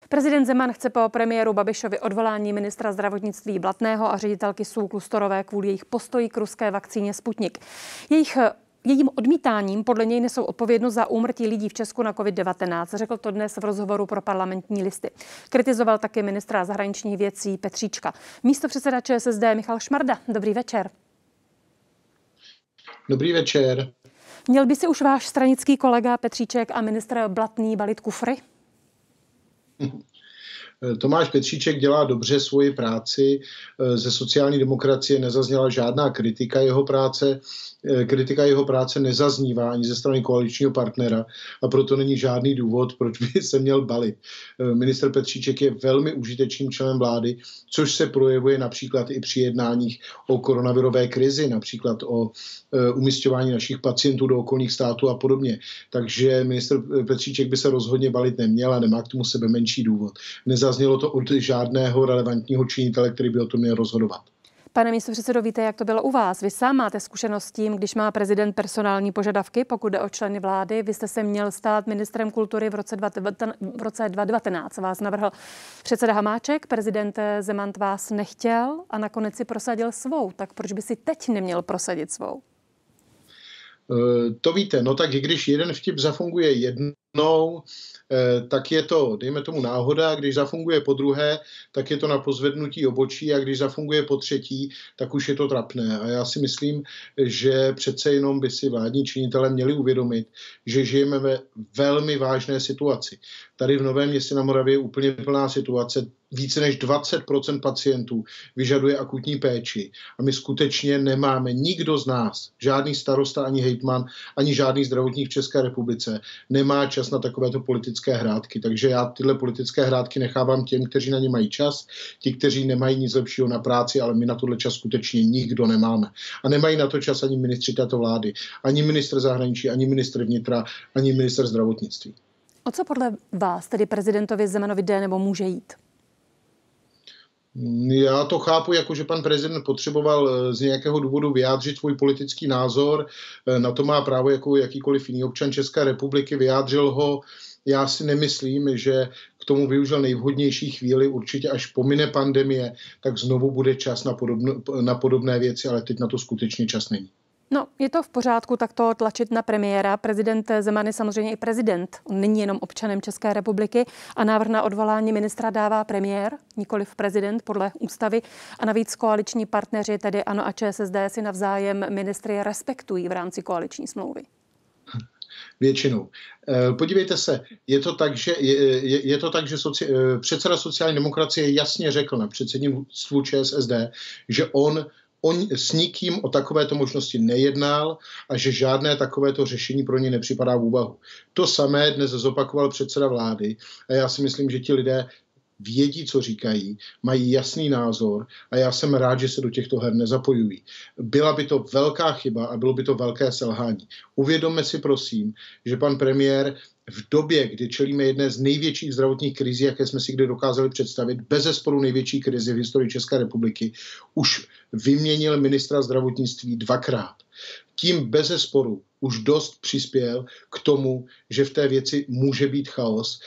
Prezident Zeman chce po premiéru Babišovi odvolání ministra zdravotnictví Blatného a ředitelky SÚKLu Storové kvůli jejich postoji k ruské vakcíně Sputnik. Jejím odmítáním podle něj nesou odpovědnost za úmrtí lidí v Česku na COVID-19. Řekl to dnes v rozhovoru pro Parlamentní listy. Kritizoval taky ministra zahraničních věcí Petříčka. Místopředseda ČSSD Michal Šmarda. Dobrý večer. Dobrý večer. Měl by si už váš stranický kolega Petříček a ministr Blatný balit kufry? Tomáš Petříček dělá dobře svoji práci. Ze sociální demokracie nezazněla žádná kritika jeho práce. Kritika jeho práce nezaznívá ani ze strany koaličního partnera a proto není žádný důvod, proč by se měl balit. Ministr Petříček je velmi užitečným členem vlády, což se projevuje například i při jednáních o koronavirové krizi, například o umisťování našich pacientů do okolních států a podobně. Takže ministr Petříček by se rozhodně balit neměl a nemá k tomu sebe menší důvod. Nezaznělo to od žádného relevantního činitele, který by o tom měl rozhodovat. Pane místopředsedo, víte, jak to bylo u vás? Vy sám máte zkušenost s tím, když má prezident personální požadavky, pokud jde o členy vlády. Vy jste se měl stát ministrem kultury v roce 2019. Vás navrhl předseda Hamáček, prezident Zeman vás nechtěl a nakonec si prosadil svou. Tak proč by si teď neměl prosadit svou? To víte, no tak když jeden vtip zafunguje jednou, tak je to, dejme tomu, náhoda, když zafunguje po druhé, tak je to na pozvednutí obočí a když zafunguje po třetí, tak už je to trapné. A já si myslím, že přece jenom by si vládní činitelé měli uvědomit, že žijeme ve velmi vážné situaci. Tady v Novém Městě na Moravě je úplně plná situace. Více než 20% pacientů vyžaduje akutní péči a my skutečně nemáme, nikdo z nás, žádný starosta, ani hejtman, ani žádný zdravotník v České republice nemá čas na takovéto politické hrátky. Takže já tyhle politické hrátky nechávám těm, kteří na ně mají čas, ti, kteří nemají nic lepšího na práci, ale my na tohle čas skutečně nikdo nemáme. A nemají na to čas ani ministři této vlády, ani ministr zahraničí, ani ministr vnitra, ani ministr zdravotnictví. O co podle vás tedy prezidentovi Zemanovi jde nebo může jít? Já to chápu, jako že pan prezident potřeboval z nějakého důvodu vyjádřit svůj politický názor. Na to má právo jako jakýkoliv jiný občan České republiky. Vyjádřil ho. Já si nemyslím, že k tomu využil nejvhodnější chvíli. Určitě až pomine pandemie, tak znovu bude čas na podobné věci, ale teď na to skutečně čas není. No, je to v pořádku takto tlačit na premiéra. Prezident Zeman je samozřejmě i prezident. On není jenom občanem České republiky a návrh na odvolání ministra dává premiér, nikoliv prezident podle ústavy. A navíc koaliční partneři, tedy ANO a ČSSD, si navzájem ministry respektují v rámci koaliční smlouvy. Většinou. Podívejte se, je to tak, že předseda sociální demokracie jasně řekl na předsednictvu ČSSD, že on s nikým o takovéto možnosti nejednal a že žádné takovéto řešení pro ně nepřipadá v úvahu. To samé dnes zopakoval předseda vlády a já si myslím, že ti lidé vědí, co říkají, mají jasný názor a já jsem rád, že se do těchto her nezapojují. Byla by to velká chyba a bylo by to velké selhání. Uvědomme si prosím, že pan premiér v době, kdy čelíme jedné z největších zdravotních krizí, jaké jsme si kdy dokázali představit, bezesporu největší krizi v historii České republiky, už vyměnil ministra zdravotnictví dvakrát. Tím bezesporu už dost přispěl k tomu, že v té věci může být chaos,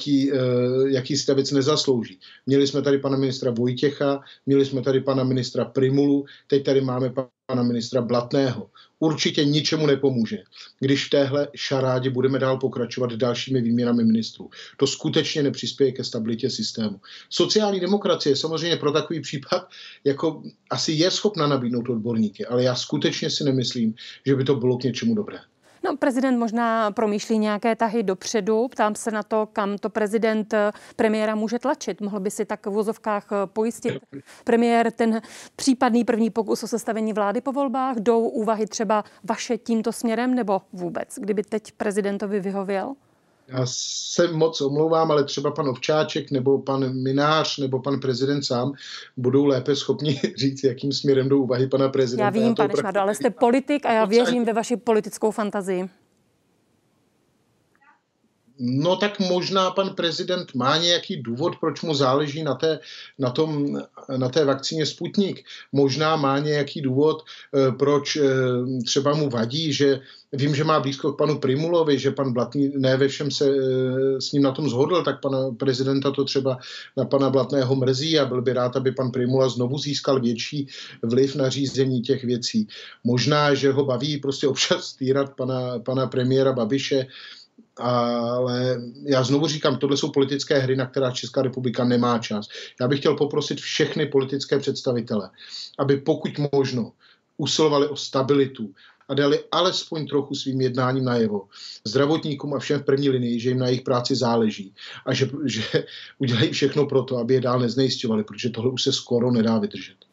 jaký si ta věc nezaslouží. Měli jsme tady pana ministra Vojtěcha, měli jsme tady pana ministra Prymulu, teď tady máme pana ministra Blatného. Určitě ničemu nepomůže, když v téhle šarádě budeme dál pokračovat dalšími výměnami ministrů. To skutečně nepřispěje ke stabilitě systému. Sociální demokracie samozřejmě pro takový případ jako asi je schopna nabídnout odborníky, ale já skutečně si nemyslím, že by to bylo k něčemu dobré. No, prezident možná promýšlí nějaké tahy dopředu. Ptám se na to, kam to premiéra může tlačit. Mohl by si tak v uvozovkách pojistit premiér ten případný první pokus o sestavení vlády po volbách? Jdou úvahy třeba vaše tímto směrem nebo vůbec, kdyby teď prezidentovi vyhověl? Já se moc omlouvám, ale třeba pan Ovčáček nebo pan Minář nebo pan prezident sám budou lépe schopni říct, jakým směrem jdou úvahy pana prezidenta. Já vím, pane Šmardo, ale jste politik a já věřím ve vaši politickou fantazii. No tak možná pan prezident má nějaký důvod, proč mu záleží na té vakcíně Sputnik. Možná má nějaký důvod, proč třeba mu vadí, že vím, že má blízko k panu Primulovi, že pan Blatný ne ve všem se s ním na tom shodl, tak pana prezidenta to třeba na pana Blatného mrzí a byl by rád, aby pan Primula znovu získal větší vliv na řízení těch věcí. Možná, že ho baví prostě občas týrat pana premiéra Babiše, ale já znovu říkám, tohle jsou politické hry, na která Česká republika nemá čas. Já bych chtěl poprosit všechny politické představitele, aby pokud možno usilovali o stabilitu a dali alespoň trochu svým jednáním najevo zdravotníkům a všem v první linii, že jim na jejich práci záleží a že udělají všechno pro to, aby je dál neznejisťovali, protože tohle už se skoro nedá vydržet.